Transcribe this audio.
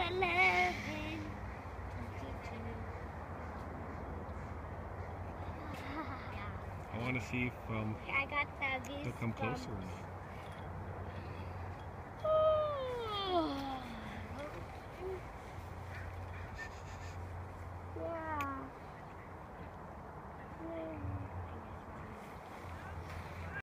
11. I want to see if I got the they'll come closer or not.